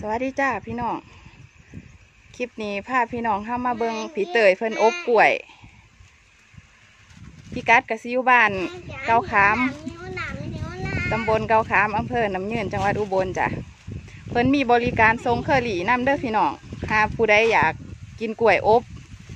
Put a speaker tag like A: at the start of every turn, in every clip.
A: วัสดีจ้าพี่น้องคลิปนี้พาพี่น้องเข้ามาเบิงผีเตยเพิ่นอบกล้วยพี่กัดกะซิวบ้านเกาขามตำบลเกาขามอำเภอน้ำยืนจังหวัดอุบลจ้ะเพิ่นมีบริการทรงเคอรี่น้ำเด้อพี่น้องหากผู้ใดอยากกินกล้วยอบ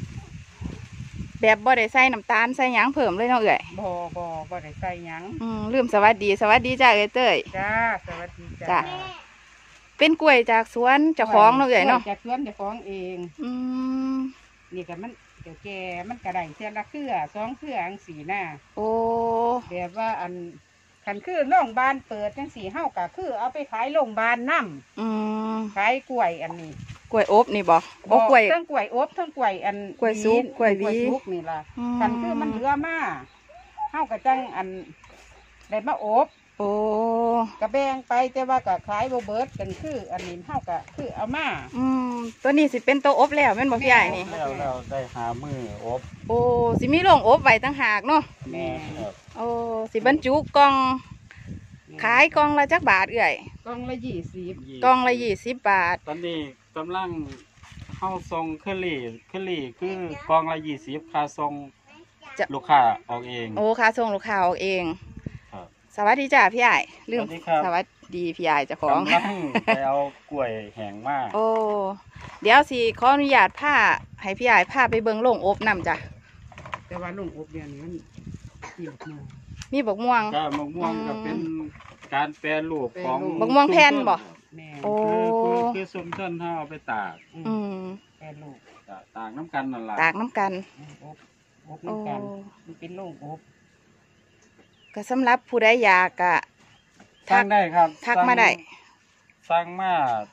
A: แบบบ่ได้ใส่น้ำตาลใส่หยังเพิ่มเลยเนาะเอ่ย
B: บ่ได้ใส่หยัง
A: ลืมสวัสดีจ้าเอ้ยเตย
B: จ้าสวัสดี
A: จ้าเป็นกล้วยจากสวนเจ้าของเนาะเอ่ยเนาะ
B: จากสวนเจ้าของเองนี่ก็มันเดี๋ยวแกมันกระไดเสียละเครือ2 เครืออังสีหน้า
A: โอ้
B: แบบว่าอันขันคือโรงพยาบาลเปิดจังสีเฮากะคือเอาไปขายโรงพยาบาลน้ำขายกล้วยอันนี้
A: กล้วยอบนี่บ่กล้วย
B: ทั้งกล้วยอบทั้งกล้วยอัน
A: กล้วยซุกกล้วยวี
B: นี่ล่ะขันคือมันเหลือมาเฮากะจังอันได้มาอบ
A: โอ้
B: กระแบงไปแต่ว่ากะขายโบเบิร์ตกันคืออันนี้เฮากะคือเอามา
A: ตัวนี้สิเป็นตัวอบแล้วแม่นบ่พี่ใหญ่นี่
C: แล้วได้หามืออบ
A: โอ้สิมีโรงอบไว้ตั้งหากเนาะ
B: แม่
A: โอ้สิบรรจุกล่องขายกล่องละจักบาทเอ่ย
B: กล่องละ20
A: กล่องละ20 บาท
C: ตอนนี้กำลังเข้าทรงเคลี่คือกล่องละ20ค่าทรงลูกค้าออกเอง
A: โอ้ค่าส่งลูกค้าออกเองสวัสดีจ้าพี่ใหญ่ลืมสวัสดีพี่ใหญ่เจ้าของ
C: กำลังไปเอากล้วยแห้งมาก
A: โอ้เดี๋ยวสิขออนุญาตผ้าให้พี่ใหญ่ผ้าไปเบิ่งโรงอบนำจ้ะ
B: แต่ว่าโรงอบเนี่ยมัน
A: มีบกม่วง
C: ก็บกม่วงก็เป็นการแปรรูปของ
A: บกม่วงแผ่นบ่
C: โอ้คือซุ่มต้นเขาเอาไปตาก
B: แปรรูป
C: ตากน้ำกันนั่นแหละ
A: ตากน้ำกัน
B: อบน้ำกันมันเป็นโรงอบ
A: ก็สำหรับผู้ใดอยากก็
C: ทักได้ครับ
A: ทักมาได้
C: สั่งมา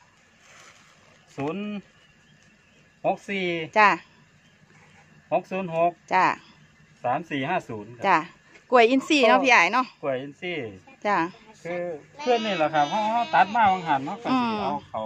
C: 064
A: จ้า
C: 606
A: จ้า
C: 3450
A: จ้ากล้วยอินทรีย์เนาะพี่ใหญ่เนาะ
C: กล้วยอินทรีย์
A: จ้า
C: คือเพื่อนนี่แหละครับเขาตัดมาบางหันเขาก็สิเอาเขา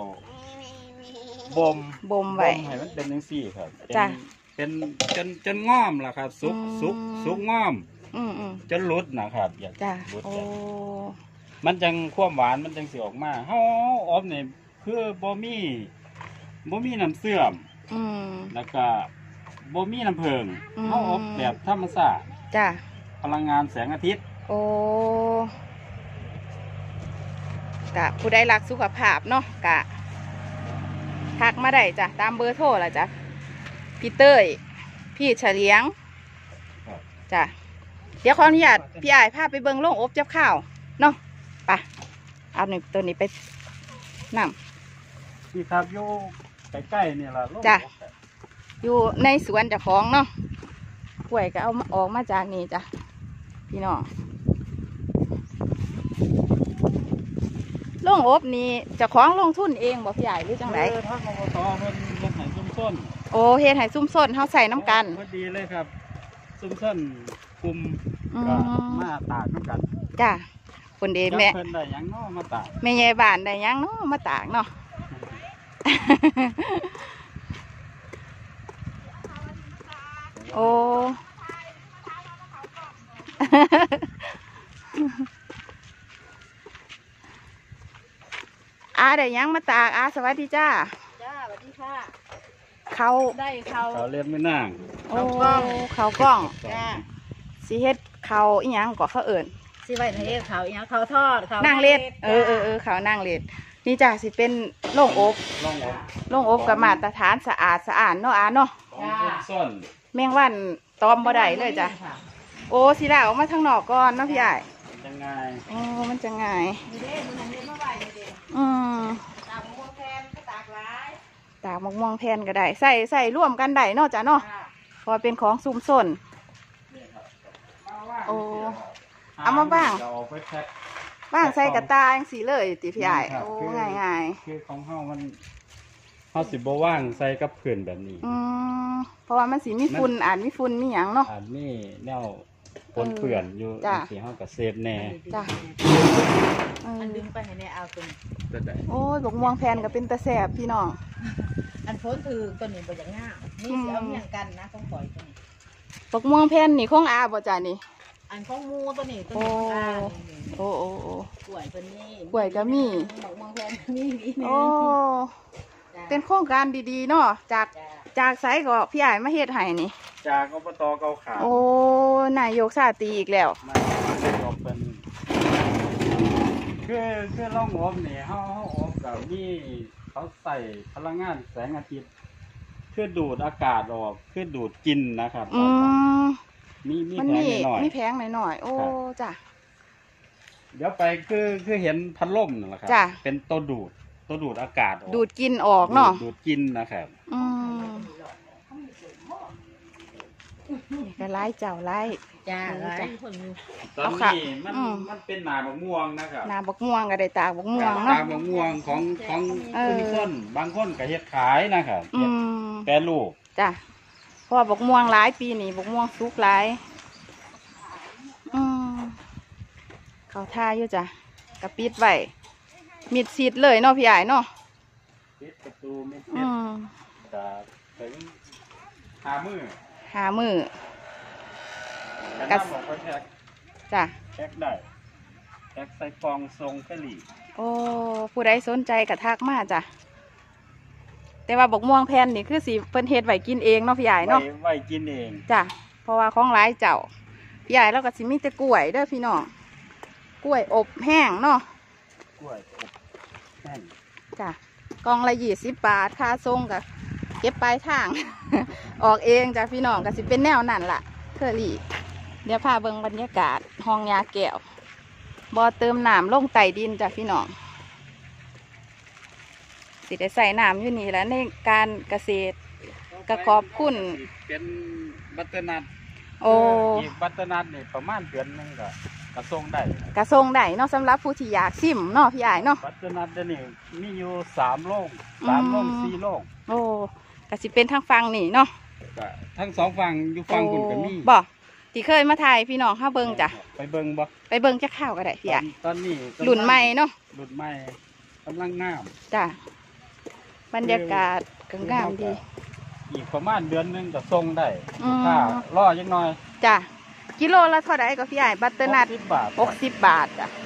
C: บ่ม
A: ไว้
C: ให้มันเป็นจังซี่ครับ
A: จ้า
C: เป็นจนง่อมล่ะครับสุกง่อมจนรุดนะครับอยากรุดมันจังความหวานมันจังสิออกมาเฮาอบนี่คือบ่มีน้ำเสื่อมแล้วก็บ่มีน้ำผึ้งเฮาอบแบบธรรมชาติ
A: จ้า
C: พลังงานแสงอาทิตย์
A: โอ้กะผู้ใดรักสุขภาพเนาะกะทักมาได้จ้ะตามเบอร์โทรละจ้ะพี่เต้ยพี่เฉลียงจ้ะเดี๋ยวขออนุญาตพี่อ้ายพาไปเบิ่งโรงอบจับข้าวเนาะไปเอาหนึ่งตัวนี้ไปน
C: ำพี่ครับอยู่ใกล้ๆนี่ล่ะ
A: จ้ะอยู่ในสวนเจ้าของเนาะกล้วยก็เอาออกมาจากนี่จ้ะพี่น้องโรงอบนี่เจ้าของลงทุนเองบอกพี่ใหญ่หรือจังไร
C: ทางอบตเพิ่นเฮ็ดให้ซุ่มส้น
A: โอ้เฮ็ดให้ซุ่มส้นเขาใส่น้ำกัน
C: พอดีเลยครับซุ่มส้นกลุ่มก็มาตากน้ำกัน
A: จ้ะคนเดแม่
C: เพิ่นได้ยังเนาะมาตาก
A: แม่ใหญ่บ้านได้ยังเนาะมาตากเนาะโอ้ได้ยังมาตากสวัสดีจ้า
B: จ้าสวัสดีค่ะ
A: เขา
B: ได้เขา
C: เรียนไม่นั่ง
A: เขากล้องจ้าสีเฮ็ดเขาอีหยังก็เขาเอิ่น
B: สิไว้ในเขาอีหยังเขาทอดเขา
A: นั่งเล็ดเขานั่งเล็ดนี่จ้าสิเป็นโรงอบกับมาตรฐานสะอาดเนาะเนาะแมงวันตอมบ่ได้เลยจ้ะโอ้สิล่าออกมาทางนอกก่อนเนาะพี่ใหญ่
C: จะง่าย
A: มันจะง่ายตากมะม่วงแผ่นก็ได้ใส่ร่วมกันได้เนาะจ้ะเนาะพอเป็นของซุ่มซ่นโอ้เอามาบ้างใส่กระตาอย่างสีเลยติพี่ใหญ่โอ้ง่าย
C: คือของเฮามันเฮาสิบ่ว่างใส่กับเพื่อนแบบนี้
A: เพราะว่ามันสีมีฝุ่นมีฝุ่นมีหยังเนาะ
C: มีแนวปนเปื่อนอยู่สีเฮากับเซฟแน่
A: จ้ะ
B: อันดึงไปให้แน่เอาตัวนี้
A: โอ้ยบกม่วงแผ่นก็เป็นตะแสบพี่น้อง
B: อันโฟนถือตัวนี้บ่อย่างง่ายนี่สิเอาอย่างกันนะต้องปล่อยตัวนี้
A: บกม่วงแผ่นนี่ของบ่จ้ะนี่
B: อันของมูตัวนี้
A: โอ้โอ้โอ้
B: กล้วยเป็นนี่
A: กล้วยก็มี
B: บักม่วงแพนมีนี่
A: โอ้เป็นโครงการดีๆเนาะจากไสก็พี่ใหญ่มาเฮ็ดให้นี่
C: จากอบตเกาขาม
A: โอ้นายกชาตรีอีกแล้ว
C: มาจบเป็นคือล่องอบนี่เขาอบกับนี่เขาใส่พลังงานแสงอาทิตย์คือดูดอากาศออกคือดูดกินนะครับ
A: อืม
C: มี
A: มัน
C: แผ
A: มี
C: งหน่อย
A: มีแพงหน่อยๆโอ้จ้ะ
C: เดี๋ยวไปคือเห็นพัดลมนั่นแหละครั
A: จ้ะ
C: เป็นตัวดูดอากาศออก
A: ดูดกินออกเนาะ
C: ดูดกินนะครับ
A: อืมนี่ก็ไล่เจ้าไล่
B: จ้า
A: จ้ะ
B: หลายคนอยู่
C: ตอน
A: เอาค่ะ
C: นี้มัน
A: อืม
C: มันเป็นหนาบะม่วงนะครับ
A: นาบักม่วงก็ได้ตากบักม่วง
C: ตา
A: เนาะ
C: มะม่วงของ
A: เออ
C: คุณคนบางคนก็เฮ็ดขายนะครับ
A: อื
C: เฮ็ด
A: ม
C: แปรรูป
A: จ้ะเพราะว่าบักม่วงหลายปีนี่บักม่วงสุกหลายอืมเขาท่าอยู่จ้ะกระปิดไว้มิดชิดเลยเนาะพี่ใหญ่เนาะ
C: ปิดประตูไม่
A: อื
C: ปิด
A: ม
C: จะถึงหามือ
A: หามือ
C: แต่
A: กระ
C: น้ำบอกว่าแพ็ค
A: จ้ะ
C: แพ็คได้แพ็คใส่กล่องทรงกะหรี่
A: โอ้ผู้ใดสนใจกระทักมาจ้ะแต่ว่าบักม่วงแผ่นนี่คือสิเพิ่นเฮ็ดไว้กินเองเนาะพี่ใหญ่เนาะ
C: ไว้กินเอง
A: จ้ะเพราะว่าของหลายเจ้าพี่ใหญ่เราก็สิมีแต่กล้วยเด้อพี่น้องกล้วยอบแห้งเนาะ
C: กล้วยอบแห้ง
A: จ้ะกล่องละ20 บาทค่าส่งก็เก็บปลายทาง ออกเองจ้ะพี่น้องก็สิเป็นแนวนั่นล่ะเคอรี่เดี๋ยวพาเบิ่งบรรยากาศห้องยาแก้วบ่อเติมน้ำลงใต้ดินจ้ะพี่น้องสิได้ใส่น้ำอยู่นี่แหล้วในการเกษตร ก็ขอบคุณ
C: เป็นบัตเตอร์นัท
A: โอ้
C: อีกบัตเตอร์นัทนี่ประมาณเดือนหนึงก็กระส่งได้
A: กระทรงได้เนาะสำหรับผู้ที่อยากซิมเนาะพี่ใหญ่เนาะ
C: บัตเตอร์นัทเดี๋ยวนี้มีอยู่3 โรง3 โรง4 โรง
A: โอ้ก็สิเป็นทางฟังนี่เนาะ
C: ก็ทั้ง2ฝั่งอยู่ฝั่งคุณก็มี
A: บ่ที่เคยมาถ่ายพี่น้องข้าเบิงจ้ะ
C: ไปเบิ่งบ่
A: ไปเบิงจะข่าวก็ได้พี่ใหญ่
C: ตอนนี้กำลัง
A: รุ่นใหม่เนาะ
C: รุ่นใหม่กำลังงาม
A: จ้ะบรรยากาศก็งามดี
C: อีกประมาณเดือนหนึงก็ส่งได้
A: อืม
C: ถ้ารอจักหน่อย
A: จ้ะกิโลละเท่าไหร่ก็พี่ใหญ่บัตเตอร์นัท
C: 60 บาท
A: 60 บาทจ้ะ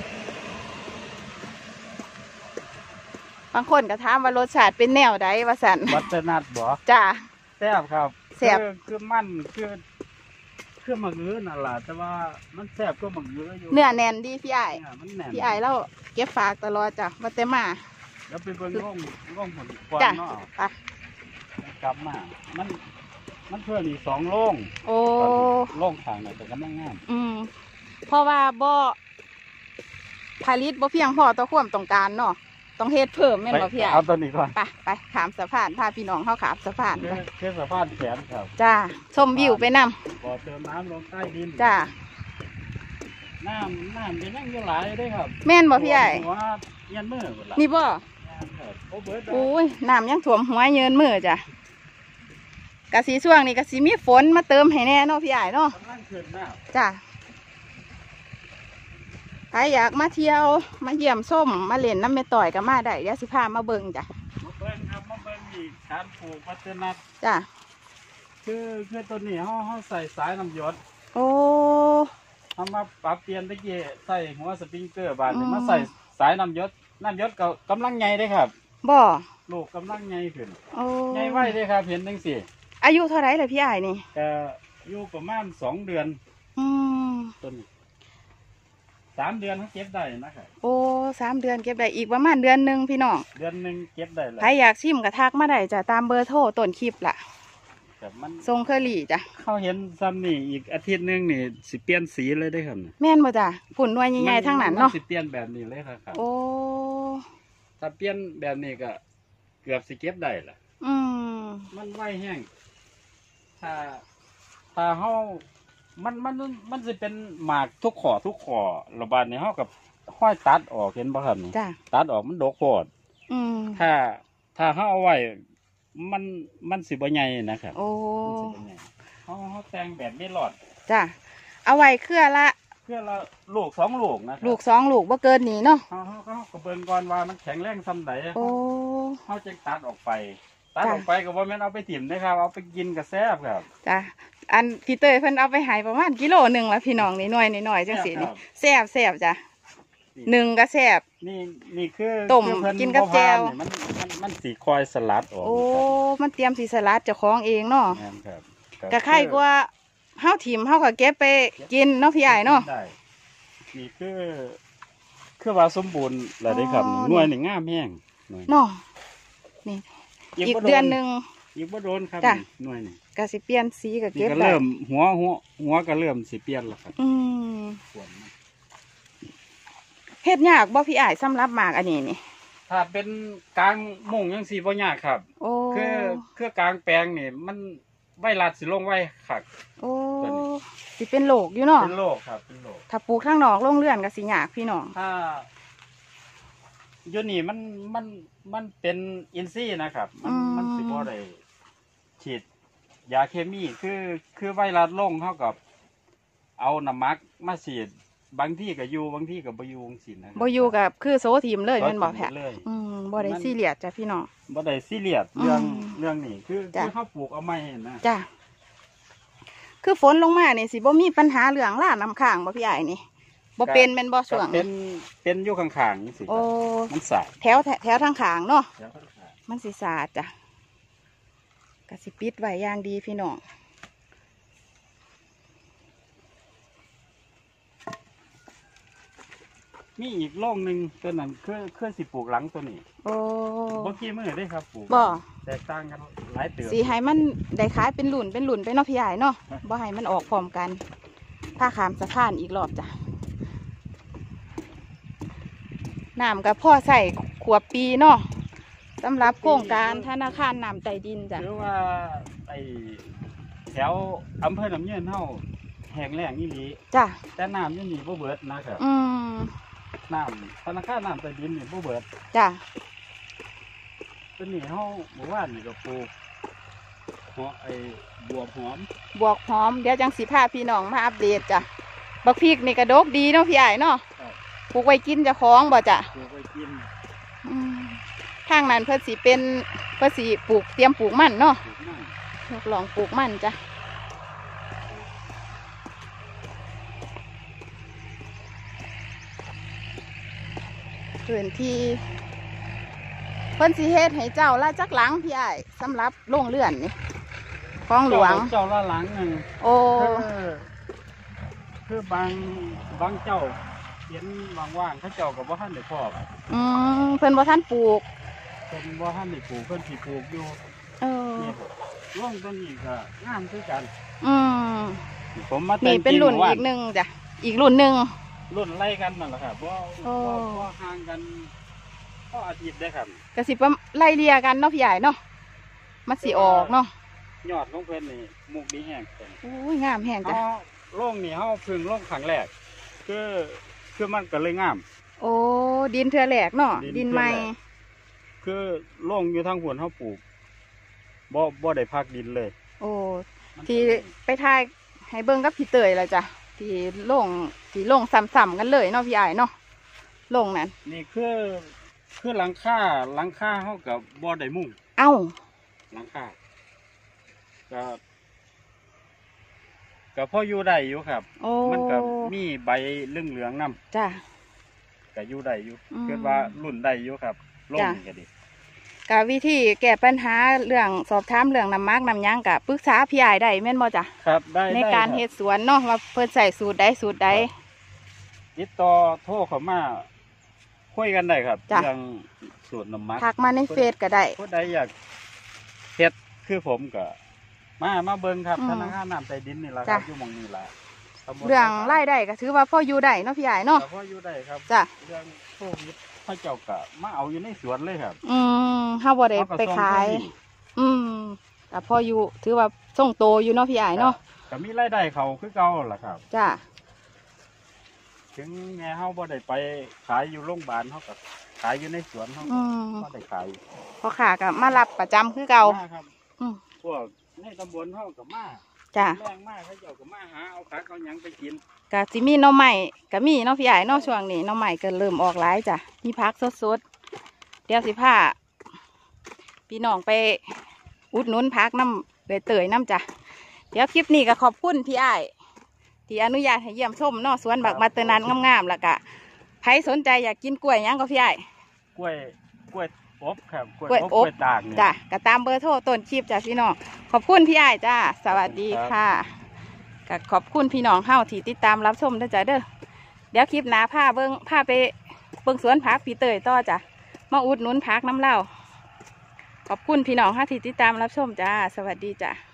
A: บางคนก็ถามว่ารสชาติเป็นแนวใดว่าสัน
C: บัตเตอร์นัทบ่
A: จ้ะ
C: แซ่บครับ
A: แซ่บ
C: คือมันคือมะเขือนั่นล่ะแต่ว่ามันแซ่บก็มะเขืออยู่
A: เนื้อแน่นดีพี่ใหญ่
C: เนี่ยมันแน่น
A: พี่ใหญ่เราเก็บฝากตลอดจ้ะบัตเตอร์มา
C: แล้วไปเบิ่งร่องผลกวา
A: จ้ะ
C: เนาะ
A: ไป
C: กลับมามันเพื่อนอีก2 โรง
A: โอ้
C: โรงทางเนี่ยแต่กำลังงาม
A: อืมเพราะว่าบ่ผลิตบ่เพียงพอต่อความต้องการเนาะต้องเฮ็ดเพิ่มแม่นบ่พี่ใหญ่
C: เอาตัวนี้ก่อน
A: ไปขามสะพานพาพี่น้องเข้าขามสะพานไป
C: คือสะพานแขนครับ
A: จ้าชมวิวไปนำ
C: บ่อเติมน้ำลงใต้ดิน
A: จ้า
C: น้ำจะยังอยู่หลายเด้ครับ
A: แม่นบ่พี่ใหญ่
C: หัวเยียนมือหมดละ
A: นี่บ่
C: ครับโอ้เบิร์ด
A: โอ้ยน้ำยังท่วมหัวเยินมือจ้ะกะสีช่วงนี้กะสีมีฝนมาเติมให้แน่เนาะพี่ใหญ่เนาะ
C: กำลังขึ้นน้
A: จ้าใครอยากมาเที่ยวมาเยี่ยมส้มมาเล่นน้ำแม่ต่อยก็มาได้เดี๋ยวสิพามาเบิ่งจ้ะ
C: ำมาเบิ่งครับมาเบิ่งอีกการปลูกพัฒนา
A: จ้า
C: คือตัวนี้เขาใส่สายน้ำหยด
A: โอ้
C: เขามาปรับเปลี่ยนตะกี้ใส่หัวสปริงเกอร์บาดนี้
A: อืม
C: มาใส่สายน้ำหยดก็กำลังใหญ่เด้ครับ
A: บ่
C: ลูกกำลังใหญ่ขึ้น
A: โอ้
C: ใหญ่ไว้เด้ครับเห็นจังสิ
A: อายุเท่าไหรเลยพี่ใหญ่นี่
C: แต่อยู่ประมาณ2 เดือน
A: อืม
C: ต้นนี้3 เดือนเขาเก็บได้นะครับ
A: โอ้3 เดือนเก็บได้อีกประมาณเดือนหนึ่งพี่น้อง
C: เดือนหนึงเก็บได้แล้ว
A: ใครอยากชิมกระทักมาได้จ้ะตามเบอร์โทรต้นคลิปล่ะ
C: แต่มัน
A: ทรงเคอรี่จ้ะ
C: เขาเห็นซ้ำนี่อีกอาทิตย์หนึงนี่สิเปลี่ยนสีเลยได้อครับ
A: แม่นบ่จ้ะผุ่นหน่วยใหญ่ๆทั้งนั้นเนาะ
C: มัสิเปลี่ยนแบบนี้เลยครับ
A: โอ้
C: ถ้าเปลี่ยนแบบนี้ก็เกือบสิเก็บได้ละ
A: อืม
C: มันไวแห้งถ้าเฮามันสิเป็นหมากทุกขอระบาดนี้เฮากับห้อยตัดออกเห็นบ่ครับนี่
A: จ้ะ
C: ตัดออกมันดกโพด
A: อืม
C: ถ้าเฮาเอาไว้มันสิบ่ใหญ่นะครับ
A: โอ้
C: มันสิบ่ใหญ่เฮาแต่งแบบไม่รอด
A: จ้ะเอาไว้เครือละ
C: เพื่อละลูก2 ลูกนะครับ
A: ลูก2 ลูกบ่เกินนี้เนาะ
C: เฮาก็เบิ่งก่อนว่ามันแข็งแรงส่ำใด
A: โอ้
C: เขาจะตัดออกไป ตัดออกไปก็ว่าแม่นเอาไปถิ่มนะครับ เอาไปกินกับแซ่บครับ
A: จ้ะอันพี่เตยเพิ่นเอาไปใหายประมาณกิโลหนึ่งแล้วพี่น้องนี่หน่อยจังสินี่แซ่บจ้ะหนึ่งก็แซ่บ
C: นี่คือ
A: ต้ม
C: คือเพิ่
A: กินกับแจ่ว
C: มันสีคอยสลัดออก
A: โอ้มันเตรียมสีสลัดเจ้าของเองเนาะ
C: แม่นครับ
A: กะไข่กว่าเฮาถิ่มเฮาก็เก็บไปกินเนาะพี่ใหญ่เนาะ
C: ได้นี่คือว่าสมบูรณ์แล้วได้ครับ
A: อ๋อ
C: หน่วยนี่งามแห้งหน่วย
A: เนาะนี่อีก
C: บ่โ
A: เดือนหนึ่ง
C: อีกบ่โดนครับ
A: จ้ะ
C: หน่วยนี่
A: ก็สิเปลี่ยนสีก็
C: นี่
A: เก็บ
C: ก็
A: ได้
C: เริ่มหัวก็เริ่มสิเปลี่ยนแล้วครับ ส่วนมัน
A: เฮ็ดยากบ่พี่อ้ายสำหรับหมากอันนี้นี่
C: ถ้าเป็นกลางมุ่งยังสีบ่ยากครับ
A: โอ้
C: คือกลางแปลงนี่มันไวรัสสิลงไว้คัก
A: โอ้
C: ตัวนี้
A: สิเป็นโรคอยู่เนาะ
C: เป็นโรคครับเป็นโรค
A: ถ้าปลูกทางนอกโรงเรือนก็สิยากพี่น้อง
C: ถ้าอยู่นี่มันเป็นอินทรีย์นะครับ มันสิบ่ได้ฉีดยาเคมีคือไวรัสลงเท่ากับ เอาน้ำมักมาฉีดบางที่ก็อยู่บางที่ก็บ่อยู่จังซี่นะครับ
A: บ่อยู่กับคือโซทีมเลยแม่นบ่แพ้
C: เลย
A: บ่ได้ซีเรียสจ้ะพี่น้อง
C: บ่ได้ซีเรียสเรื่อง
A: อืม
C: เรื่องนี้คือ
A: จ้ะ
C: เฮาปลูกเอาไม้นะ
A: จ้ะคือฝนลงมานี่สิบ่มีปัญหาเรื่องล่าน้ำค้างบ่พี่อ้ายนี่บ่เป็นแม่นบ่ช่วง
C: เป็
A: นี้
C: นอยู่ข้างๆนี่สิค
A: โอ้
C: รับมันสาย
A: แถวทางข้างเนาะ
C: แล้วข้างๆ
A: มันสิสาดจ้ะกะสิปิดไว้อย่างดีพี่น้อง
C: มีอีกโรงหนึ่งตัวนั้นคือสิปลูกหลังตัวนี้
A: โอ้
C: บ่กี่มื้อได้ครับปลูก
A: บ่
C: แตกต่างกันหลายเติบ
A: สีให้มันได้ขายเป็นหลุ่นไปเนาะพี่ใหญ่เนาะบ่ให้มันออกพร้อมกันผ้าขามสะพานอีกรอบจ้ะน้ำกับพ่อใส่ขวบปีเนาะสำหรับโครงการธนาคารน้ำใต้ดินจ้ะ
C: หรือว่าไอ้แถวอำเภอน้ำเยืนเฮาแห้งแล้งอีหลี
A: จ้ะ
C: แต่น้ำอยู่นี่บ่เบิดนะครับ
A: อืม
C: น้ำธนาคารน้ำใต้ดินนี่บ่เบิด
A: จ้ะ
C: ตัวนี้เฮาเมื่อวานนี่ก็ปลูกไอ้บวบหอม
A: บวกหอมเดี๋ยวจังสีพาพี่น้องมาอัปเดตจ้ะบักพริกนี่กระดกดีเนาะพี่ใหญ่เนาะ
C: ครับ
A: ปลูกไว้กินเจะคล้าของบ่จ้ะ
C: ปลูกไว้กิน
A: อืมทางนั้นเพื่อสีปลูกเตรียมปลูกมันเนาะ
C: ปลูกนั่น
A: ทดลองปลูกมันจ้ะพื้นที่เพิ่นสิเฮ็ดให้เจ้าละจักหลังพี่อ้ายสำหรับโรงเรือนนี่ของหลวง
C: เจ้าละหลังหนึง
A: โอ้
C: คือบางเจ้าเห็นว่างๆเขาเจ้าก็บ่ทันได้พอก
A: เพิ่นบ่ทันปลูก
C: เพิ่นบ่ทันได้ปลูกเพิ่นสิปลูกอยู่
A: เออ
C: นี่ร่องต้นนี้ก็งามคือกัน
A: อืม
C: ผมมา
A: นี่เป็นรุ่นอีกหนึ่งจ้ะอีกรุ่นหนึ่ง
C: รุ่นไล่กันนั่นแหละครับบ่
A: โอ้
C: บ่ห่างกันก็อาทิตย์ได้ครับ
A: กระสิบไล่เลียกันเนาะพี่ใหญ่เนาะมันสิออกเนาะ
C: ยอดของเพิ่นนี่มุกดีแห้งเพิ่น
A: โอ้ยงามแห้งจ้ะ
C: เฮาร่องนี่เฮาเพิ่งร่องครั้งแรกคือมันก็เลยงาม
A: โอ้ดินเทือแหลกเนาะ
C: ดิ
A: ดิ
C: น
A: น
C: เทื่อ
A: ใหม่
C: แหลก คือร่องอยู่ทางหัวเฮาปลูกบ่ได้พักดินเลย
A: โอ้
C: มัน
A: ที่ไปถ่ายให้เบิ่งกับพี่เตยละจ้ะที่ลงซ้ำๆกันเลยเนาะพี่ใหญ่เนาะลงนั่น
C: นี่คือหลังคาเฮากับบ่ได้มุง
A: เอ้า
C: หลังคาก็พออยู่ได้อยู่ครับ
A: โอ้
C: มันก็มีใบเหลืองๆนำ
A: จ้ะ
C: ก็อยู่ได้อยู่
A: อืม
C: คิดว่ารุ่นได้อยู่ครับลง
A: จ้ะ
C: นี่ก็ดี
A: กับวิธีแก้ปัญหาเรื่องสอบถามเรื่องน้ำมักน้ำหยังกับปรึกษาพี่ใหญ่ได้แม่นบ่จ้ะ
C: ครับได้
A: ในการ
C: ได้คบ
A: เฮ็ดสวนเนาะว่าเพิ่นใส่สูตรใดสูตรใด
C: ติดต่อโทรเข้ามาคุยกันได้ครับ
A: จ้ะ
C: เรื่องสูตรน้ำมัก
A: ทักมาในเฟซก็ได้
C: ผู้ใดอยากเฮ็ดคือผมก็มาเบิ่งครับ
A: อืม
C: ธนาคารน้ำใต้ดินนี่ล่ะค
A: จ้ะ
C: รับอยู่หม่องนี้ล่ะตำบล
A: เรื่องรายได้ก็ถือว่าพ่ออยู่ได้เนาะพี่ใหญ่เนาะ
C: ก็พออยู่ได้ครับ
A: จ้ะ
C: เรื่องโควิดพระเจ้าก็มาเอาอยู่ในสวนเลยครับ
A: เฮาบ่ได้
C: เขก็
A: ไป
C: ส่ง
A: ขาย
C: เครื่องบิน
A: ก็พ่ออยู่ถือว่าส่งโตอยู่เนาะพี่ใหญ่เนาะ
C: ก็มีรายได้เขาคือเก่าล่ะครับ
A: จ้ะ
C: ถึงแม่เฮาบ่ได้ไปขายอยู่โรงพยาบาลเฮาก็ขายอยู่ในสวนเฮาก็ได้ขาย
A: พ่อค้าก็มารับประจำคือเก่า
C: มาครับ
A: อืม
C: พวกในตำบลเฮาก็มา
A: จ้ะ
C: แรงมากเขาเจ้าก็มาหาเอาผักเอาหยังไปกิน
A: ก็สิมีหน่อไม้ก็มีเนาะพี่ใหญ่เนาะช่วงนี้หน่อไม้ก็เริ่มออกหลายจ้ะมีผักสดๆเดี๋ยวสิพาพี่น้องไปอุดหนุนผักน้ำเตยน้ำจ้ะเดี๋ยวคลิปนี้ก็ขอบคุณพี่อ้ายที่อนุญาตให้เยี่ยมชมเนาะสวนบักมาเตอร์นันงามๆแล้วก็ใครสนใจอยากกินกล้วยหยังก็พี่อ้าย
C: กล้วยอบครับกล้วย
A: กล้วย
C: อบ
A: อบ
C: กล้วยตากเนี่ย
A: จ้ะก็ตามเบอร์โทรต้นคลิปจ้ะพี่น้องขอบคุณพี่อ้ายจ้าสวัสดีค่ะก็ขอบคุณพี่น้องเฮาที่ติดตามรับชมด้วยจ้ะเด้อเดี๋ยวคลิปหน้าพาไปเบิ่งสวนผักพี่เตยต่อจ้ะมาอุดหนุนผักน้ำเล่าขอบคุณพี่น้องเฮาที่ติดตามรับชมจ้าสวัสดีจ้ะ